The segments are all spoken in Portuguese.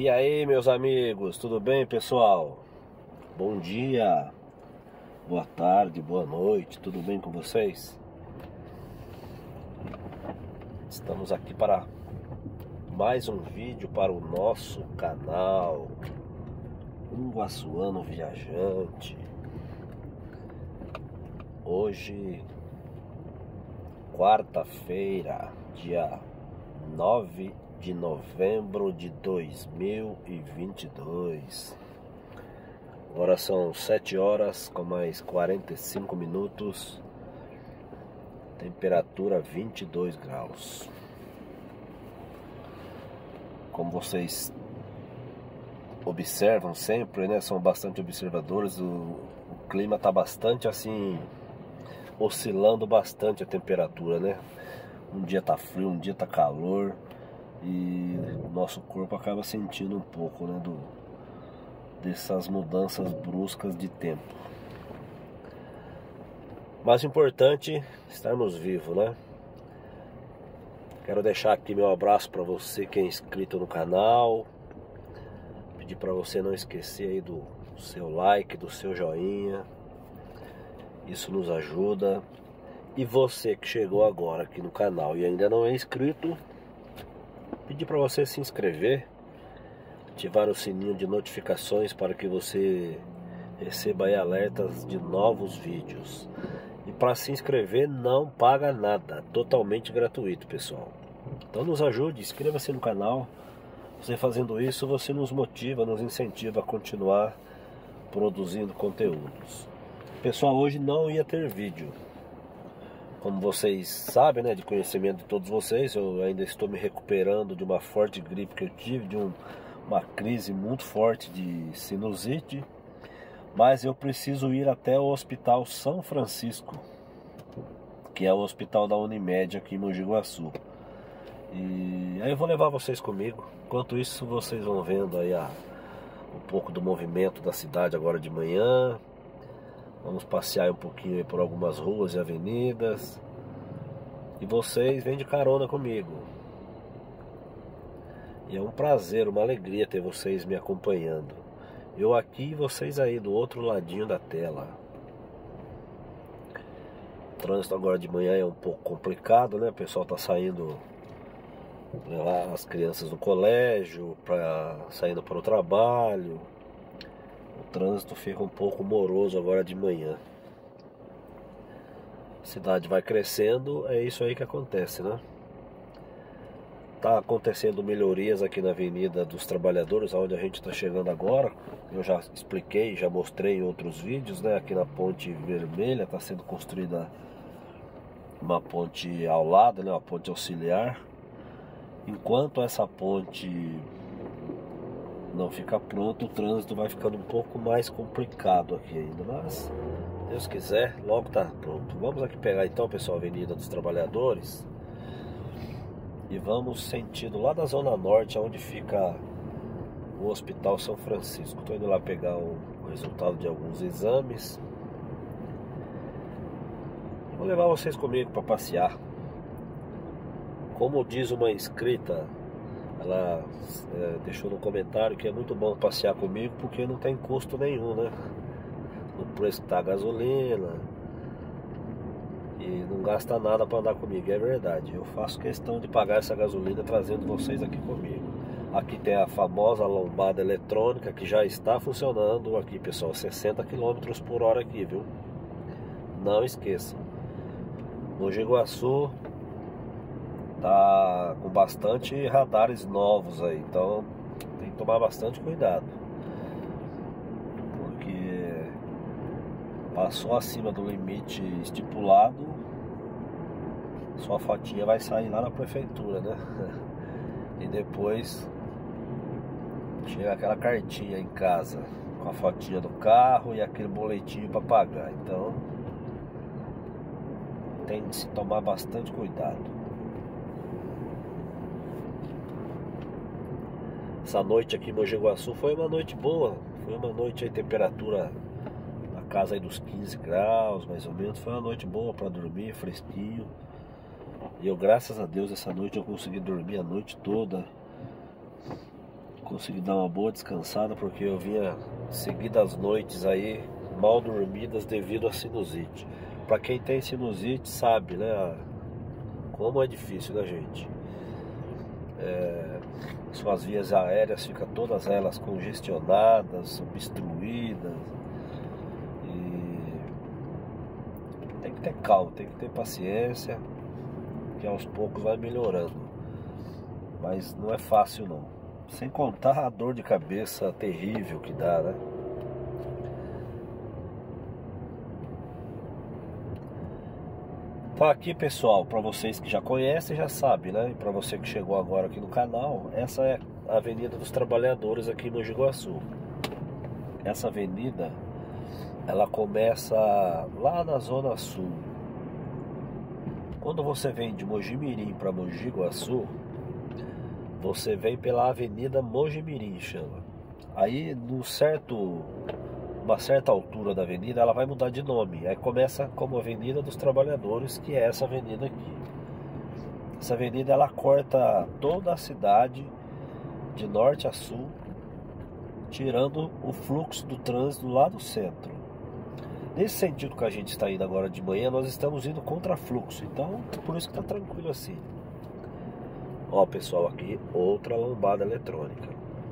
E aí, meus amigos, tudo bem, pessoal? Bom dia, boa tarde, boa noite, tudo bem com vocês? Estamos aqui para mais um vídeo para o nosso canal Um Açuano Viajante. Hoje, quarta-feira, dia 9 de novembro de 2022. Agora são 7 horas com mais 45 minutos. Temperatura 22 graus. Como vocês observam sempre, né? São bastante observadores. O clima tá bastante assim, oscilando bastante a temperatura, né? Um dia tá frio, um dia tá calor. E o nosso corpo acaba sentindo um pouco, né, dessas mudanças bruscas de tempo. Mas o importante é estarmos vivos, né? Quero deixar aqui meu abraço para você que é inscrito no canal. Pedir para você não esquecer aí do seu like, do seu joinha. Isso nos ajuda. E você que chegou agora aqui no canal e ainda não é inscrito, pedir para você se inscrever, ativar o sininho de notificações para que você receba aí alertas de novos vídeos. E para se inscrever não paga nada, totalmente gratuito, pessoal. Então nos ajude, inscreva-se no canal. Você fazendo isso, você nos motiva, nos incentiva a continuar produzindo conteúdos. Pessoal, hoje não ia ter vídeo. Como vocês sabem, né, de conhecimento de todos vocês, eu ainda estou me recuperando de uma forte gripe que eu tive, de uma crise muito forte de sinusite. Mas eu preciso ir até o Hospital São Francisco, que é o hospital da Unimed aqui em Mogi Guaçu. E aí eu vou levar vocês comigo. Enquanto isso, vocês vão vendo aí um pouco do movimento da cidade agora de manhã. Vamos passear um pouquinho aí por algumas ruas e avenidas. E vocês vêm de carona comigo. E é um prazer, uma alegria ter vocês me acompanhando. Eu aqui e vocês aí do outro ladinho da tela. O trânsito agora de manhã é um pouco complicado, né? O pessoal tá saindo, levar as crianças no colégio, saindo para o trabalho. O trânsito fica um pouco moroso agora de manhã. A cidade vai crescendo, é isso aí que acontece, né? Tá acontecendo melhorias aqui na Avenida dos Trabalhadores, onde a gente está chegando agora. Eu já expliquei, já mostrei em outros vídeos, né? Aqui na Ponte Vermelha está sendo construída uma ponte ao lado, né? Uma ponte auxiliar. Enquanto essa ponte não fica pronta, o trânsito vai ficando um pouco mais complicado aqui ainda. Mas, Deus quiser, logo tá pronto. Vamos aqui pegar então, pessoal, a Avenida dos Trabalhadores. E vamos sentido lá da Zona Norte, onde fica o Hospital São Francisco. Estou indo lá pegar o resultado de alguns exames. Vou levar vocês comigo para passear. Como diz uma inscrita, ela deixou no comentário que é muito bom passear comigo porque não tem custo nenhum, né? No preço que tá a gasolina. E não gasta nada para andar comigo, é verdade. Eu faço questão de pagar essa gasolina trazendo vocês aqui comigo. Aqui tem a famosa lombada eletrônica que já está funcionando aqui, pessoal. 60 km por hora aqui, viu? Não esqueçam. Mogi Guaçu tá com bastante radares novos aí, então tem que tomar bastante cuidado. Porque passou acima do limite estipulado, sua fotinha vai sair lá na prefeitura, né? E depois chega aquela cartinha em casa com a fotinha do carro e aquele boletim para pagar. Então tem que se tomar bastante cuidado. Essa noite aqui em Mogi Guaçu foi uma noite boa. Foi uma noite aí, temperatura na casa aí dos 15 graus, mais ou menos. Foi uma noite boa para dormir, fresquinho. E eu, graças a Deus, essa noite eu consegui dormir a noite toda. consegui dar uma boa descansada, porque eu vinha seguidas noites aí mal dormidas devido à sinusite. Para quem tem sinusite sabe, né, como é difícil, né, gente? Suas vias aéreas ficam todas elas congestionadas, obstruídas, e tem que ter calma, tem que ter paciência, que aos poucos vai melhorando, mas não é fácil não, sem contar a dor de cabeça terrível que dá, né? Então aqui, pessoal, para vocês que já conhecem, já sabem, né? E para você que chegou agora aqui no canal, essa é a Avenida dos Trabalhadores aqui em Mogi Guaçu. Essa avenida, ela começa lá na Zona Sul. Quando você vem de Mojimirim para Mogi Guaçu, você vem pela Avenida Mojimirim, chama. Aí, uma certa altura da avenida, ela vai mudar de nome. Aí começa como Avenida dos Trabalhadores, que é essa avenida aqui. Essa avenida, ela corta toda a cidade de norte a sul, tirando o fluxo do trânsito lá do centro. Nesse sentido que a gente está indo agora de manhã, nós estamos indo contra fluxo. Então, por isso que está tranquilo assim. Ó, pessoal, aqui outra lombada eletrônica.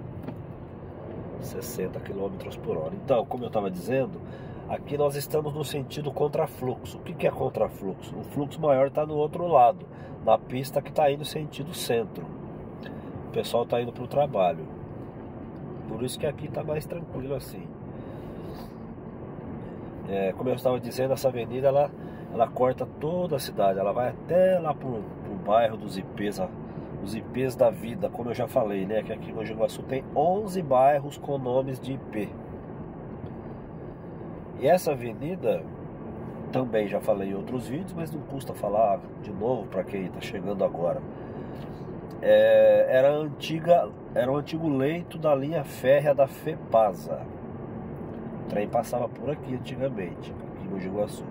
60 km por hora. Então, como eu estava dizendo, aqui nós estamos no sentido contrafluxo. O que é contrafluxo? O fluxo maior está no outro lado, na pista que está indo sentido centro. O pessoal está indo para o trabalho. Por isso que aqui está mais tranquilo assim. Como eu estava dizendo, essa avenida ela corta toda a cidade. Ela vai até lá para o bairro dos IPs, os IPs da vida, como eu já falei, né? Que aqui em Mogi Guaçu tem 11 bairros com nomes de IP. E essa avenida, também já falei em outros vídeos, mas não custa falar de novo para quem está chegando agora. Era o antigo leito da linha férrea da FEPASA. O trem passava por aqui antigamente, aqui em Mogi Guaçu.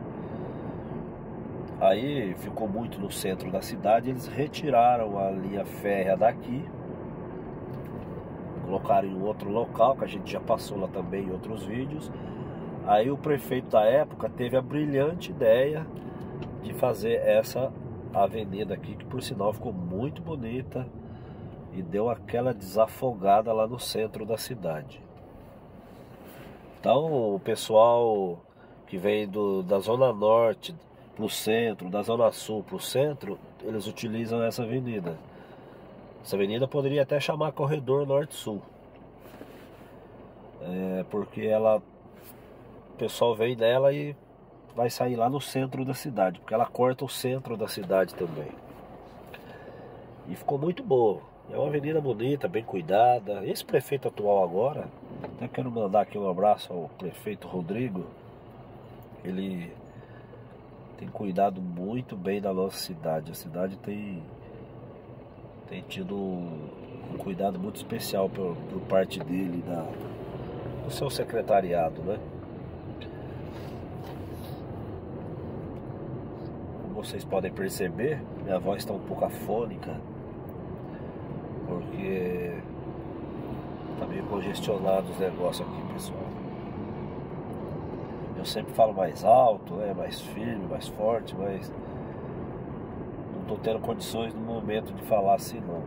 Aí ficou muito no centro da cidade, eles retiraram a linha férrea daqui, colocaram em outro local, que a gente já passou lá também em outros vídeos. Aí o prefeito da época teve a brilhante ideia de fazer essa avenida aqui, que por sinal ficou muito bonita e deu aquela desafogada lá no centro da cidade. Então o pessoal que vem da Zona Norte pro centro, da Zona Sul pro centro, eles utilizam essa avenida. Essa avenida poderia até chamar Corredor Norte-Sul, porque o pessoal vem dela e vai sair lá no centro da cidade, porque ela corta o centro da cidade também. E ficou muito boa. É uma avenida bonita, bem cuidada. Esse prefeito atual agora, até quero mandar aqui um abraço ao prefeito Rodrigo. Ele tem cuidado muito bem da nossa cidade. A cidade tem tido um cuidado muito especial por parte dele, do seu secretariado, né? Como vocês podem perceber, minha voz está um pouco afônica, porque tá meio congestionado os negócios aqui, pessoal. Eu sempre falo mais alto, né, mais firme, mais forte, mas não tô tendo condições no momento de falar assim não.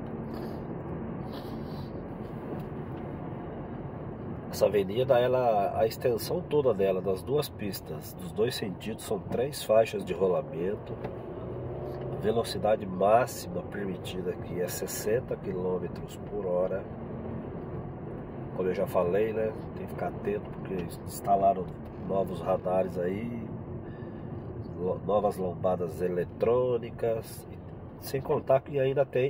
Essa avenida, a extensão toda dela, das duas pistas, dos dois sentidos, são 3 faixas de rolamento. A velocidade máxima permitida aqui é 60 km por hora. Como eu já falei, né, tem que ficar atento porque instalaram novos radares aí, novas lombadas eletrônicas, sem contar que ainda tem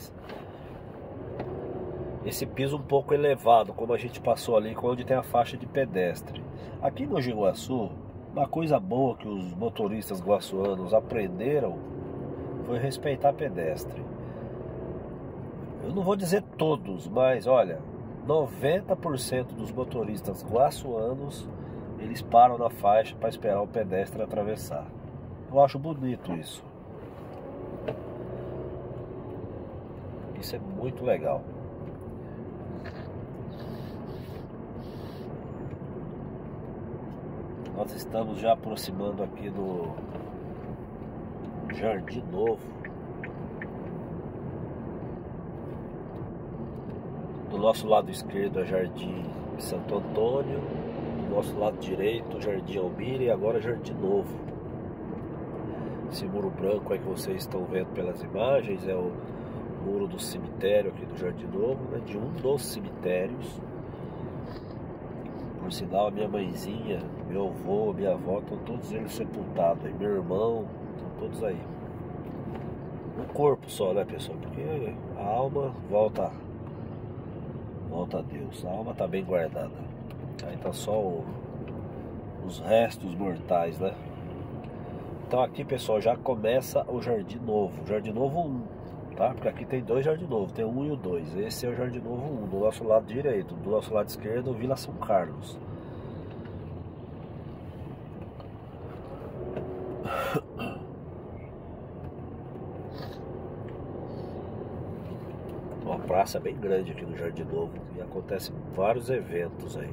esse piso um pouco elevado, como a gente passou ali, onde tem a faixa de pedestre. Aqui em Mogi Guaçu, uma coisa boa que os motoristas guaçuanos aprenderam foi respeitar pedestre. Eu não vou dizer todos, mas olha, 90% dos motoristas guaçuanos, eles param na faixa para esperar o pedestre atravessar. Eu acho bonito isso. Isso é muito legal. Nós estamos já aproximando aqui do Jardim Novo. Do nosso lado esquerdo é Jardim Santo Antônio, do nosso lado direito Jardim Almira e agora Jardim Novo. Esse muro branco aí que vocês estão vendo pelas imagens é o muro do cemitério aqui do Jardim Novo, né? De um dos cemitérios. Por sinal, a minha mãezinha, meu avô, minha avó, estão todos eles sepultados aí. Meu irmão, estão todos aí. O corpo só, né, pessoal? Porque a alma volta a Deus. A alma está bem guardada. Aí tá só os restos mortais, né? Então aqui, pessoal, já começa o Jardim Novo. Jardim Novo 1, tá? Porque aqui tem dois Jardim Novo, tem o 1 e o 2. Esse é o Jardim Novo 1, do nosso lado direito. Do nosso lado esquerdo, Vila São Carlos. Uma praça bem grande aqui no Jardim Novo e acontecem vários eventos aí.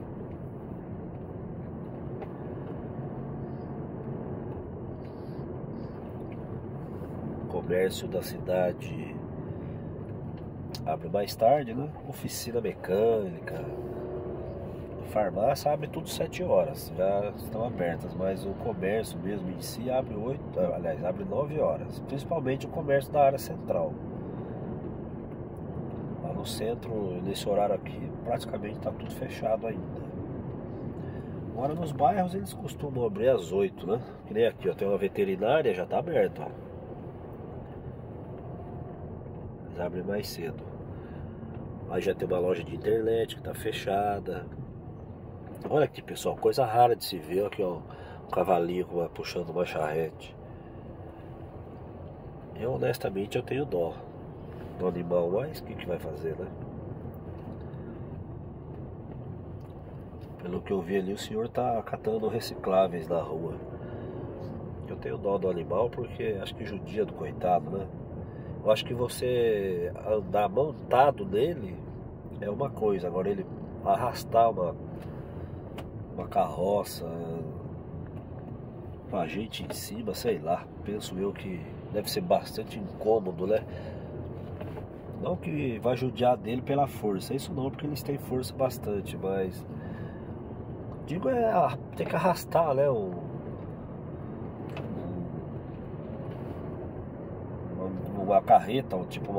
O comércio da cidade abre mais tarde, né? Oficina mecânica, farmácia abre tudo 7 horas, já estão abertas, mas o comércio mesmo em si abre 9 horas, principalmente o comércio da área central. Lá no centro, nesse horário aqui, praticamente está tudo fechado ainda. Agora nos bairros eles costumam abrir às 8, né? Que nem aqui, ó, tem uma veterinária, já está aberta, ó. Eles abrem mais cedo. Aí já tem uma loja de internet que está fechada. Olha aqui, pessoal, coisa rara de se ver. Aqui, ó, um cavalinho puxando uma charrete. Eu, honestamente, eu tenho dó do animal, mas o que vai fazer, né? Pelo que eu vi ali, o senhor tá catando recicláveis na rua. Eu tenho dó do animal porque acho que judia do coitado, né? Eu acho que você andar montado nele é uma coisa, agora ele arrastar uma carroça com a gente em cima, sei lá, penso eu que deve ser bastante incômodo, né? Não que vai judiar dele pela força, isso não, porque eles têm força bastante, mas digo tem que arrastar, né? Uma carreta, tipo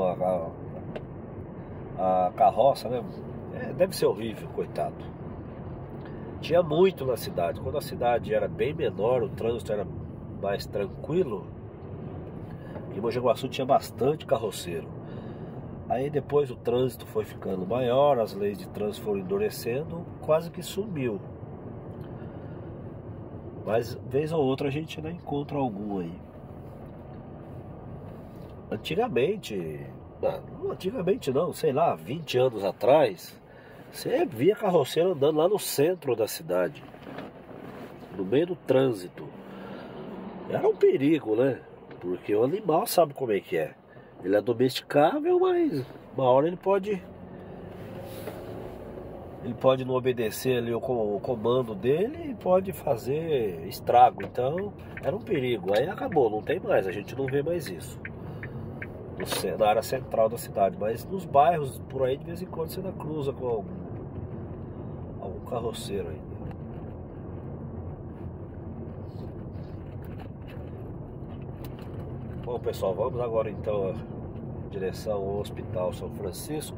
a carroça, né? Deve ser horrível, coitado. Tinha muito na cidade. Quando a cidade era bem menor, o trânsito era mais tranquilo, em Mogi Guaçu tinha bastante carroceiro. Aí depois o trânsito foi ficando maior, as leis de trânsito foram endurecendo, quase que sumiu. Mas vez ou outra a gente ainda encontra algum aí. Antigamente não, sei lá, 20 anos atrás, você via carroceiro andando lá no centro da cidade, no meio do trânsito. Era um perigo, né? Porque o animal sabe como é que é. Ele é domesticável, mas uma hora ele pode não obedecer ali o comando dele e pode fazer estrago. Então era um perigo. Aí acabou, não tem mais, a gente não vê mais isso na área central da cidade, mas nos bairros por aí de vez em quando você ainda cruza com algum carroceiro ainda. Bom, pessoal, vamos agora então em direção ao Hospital São Francisco.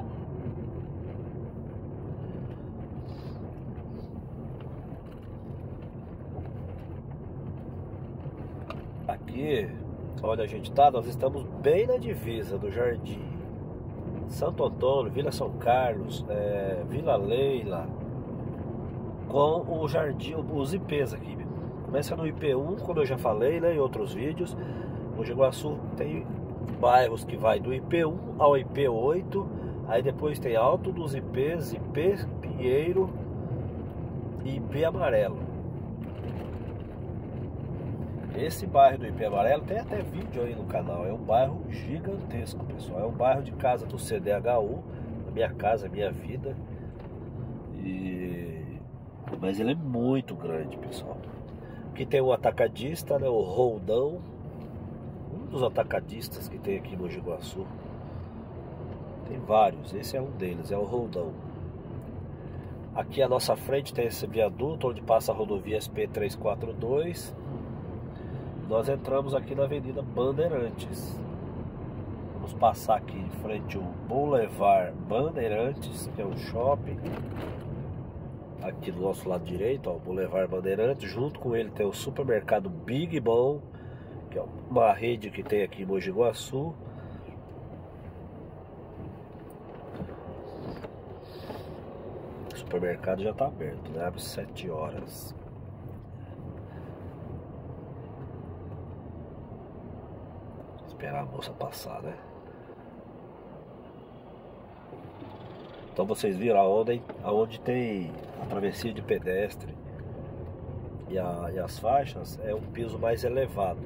Aqui onde a gente está, nós estamos bem na divisa do Jardim Santo Antônio, Vila São Carlos, Vila Leila, com o Jardim, os IPs aqui. Começa no IP1, como eu já falei, né, em outros vídeos. Mogi Guaçu tem bairros que vai do IP1 ao IP8, aí depois tem Alto dos IPs, IP Pinheiro e IP Amarelo. Esse bairro do IP Amarelo tem até vídeo aí no canal. É um bairro gigantesco, pessoal. É um bairro de casa do CDHU, a Minha Casa Minha Vida. E Mas ele é muito grande, pessoal. Aqui tem o atacadista, né, o Roldão. Um dos atacadistas que tem aqui em Mogi Guaçu. Tem vários, esse é um deles, é o Roldão. Aqui à nossa frente tem esse viaduto onde passa a rodovia SP-342. Nós entramos aqui na Avenida Bandeirantes. Vamos passar aqui em frente ao Boulevard Bandeirantes, que é um shopping. Aqui do nosso lado direito, ó, o Boulevard Bandeirantes. Junto com ele tem o supermercado Big Bom, que é uma rede que tem aqui em Mogi Guaçu. O supermercado já está aberto, né? Abre 7 horas. Esperar a moça passar, né? Então vocês viram aonde tem a travessia de pedestre e as faixas, é um piso mais elevado,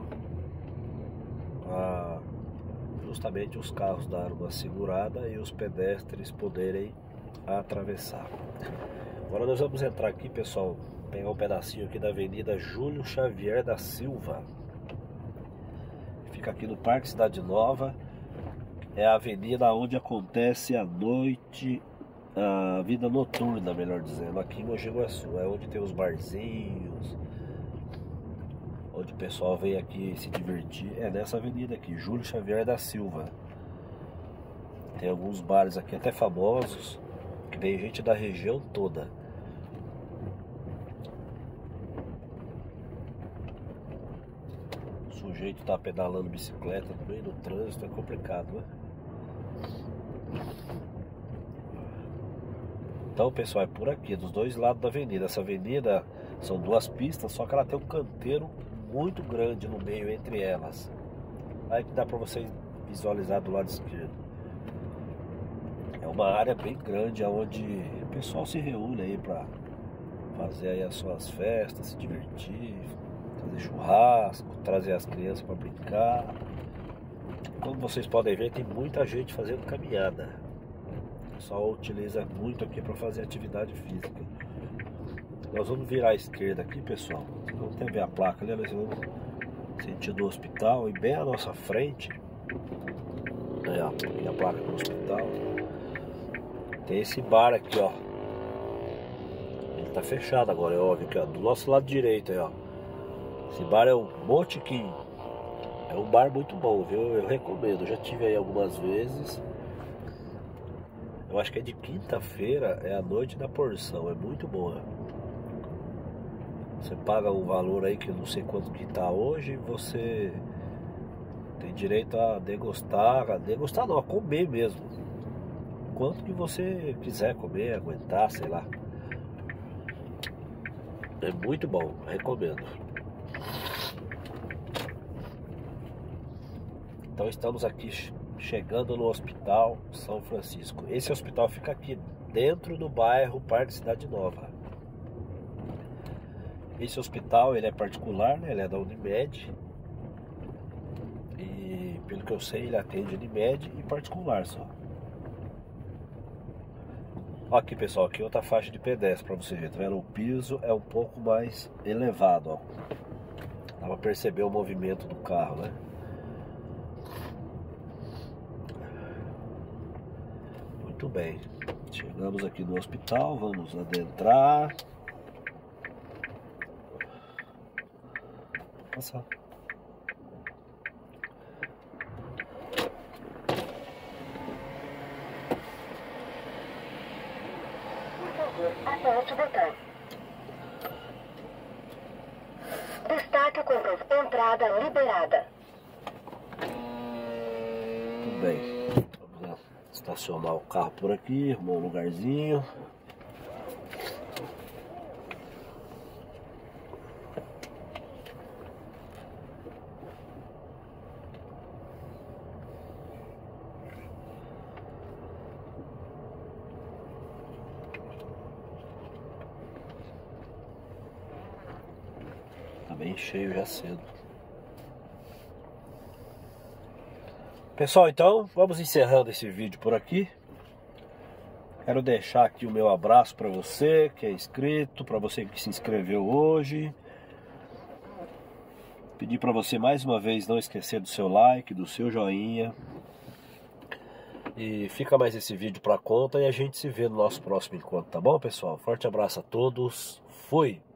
para justamente os carros darem uma segurada e os pedestres poderem atravessar. Agora nós vamos entrar aqui, pessoal, pegar um pedacinho aqui da Avenida Júlio Xavier da Silva. Fica aqui no Parque Cidade Nova. É a avenida onde acontece a noite, a vida noturna, melhor dizendo, aqui em Mogi Guaçu. É onde tem os barzinhos, onde o pessoal vem aqui se divertir. É nessa avenida aqui, Júlio Xavier da Silva. Tem alguns bares aqui até famosos, que vem gente da região toda. O sujeito tá pedalando bicicleta no meio do trânsito, é complicado, né? Então, pessoal, é por aqui, dos dois lados da avenida. Essa avenida são duas pistas, só que ela tem um canteiro muito grande no meio entre elas. Aí que dá para vocês visualizar do lado esquerdo. É uma área bem grande, onde o pessoal se reúne aí para fazer aí as suas festas, se divertir, fazer churrasco, trazer as crianças para brincar. Como vocês podem ver, tem muita gente fazendo caminhada. O pessoal utiliza muito aqui para fazer atividade física. Nós vamos virar à esquerda aqui, pessoal. Vamos até ver a placa ali, nós vamos sentido hospital, e bem à nossa frente é a placa do hospital. Tem esse bar aqui, ó. Ele tá fechado agora, é óbvio, aqui, ó, do nosso lado direito aí, ó. Esse bar é o Botequim. É um bar muito bom, viu? Eu recomendo. Eu já tive aí algumas vezes. Eu acho que é de quinta-feira, é a noite da porção. É muito boa. Você paga um valor aí que eu não sei quanto que tá hoje, e você tem direito a degustar. A degustar não, a comer mesmo. Quanto que você quiser comer, aguentar, sei lá. É muito bom, recomendo. Então estamos aqui chegando no Hospital São Francisco. Esse hospital fica aqui dentro do bairro Parque Cidade Nova. Esse hospital, ele é particular, né? Ele é da Unimed. E pelo que eu sei, ele atende Unimed e particular só. Ó, aqui, pessoal, aqui outra faixa de pedestre para você ver, tá vendo? O piso é um pouco mais elevado, ó. Dá pra perceber o movimento do carro, né? Muito bem. Chegamos aqui no hospital, vamos adentrar. Passar. Aperte o botão. Destaque com entrada liberada. Tudo bem. Vamos lá. Estacionar o carro por aqui, arrumar um lugarzinho. Tá bem cheio já cedo. Pessoal, então vamos encerrando esse vídeo por aqui. Quero deixar aqui o meu abraço para você que é inscrito, para você que se inscreveu hoje. Pedir para você mais uma vez não esquecer do seu like, do seu joinha. E fica mais esse vídeo para conta e a gente se vê no nosso próximo encontro, tá bom, pessoal? Forte abraço a todos. Fui!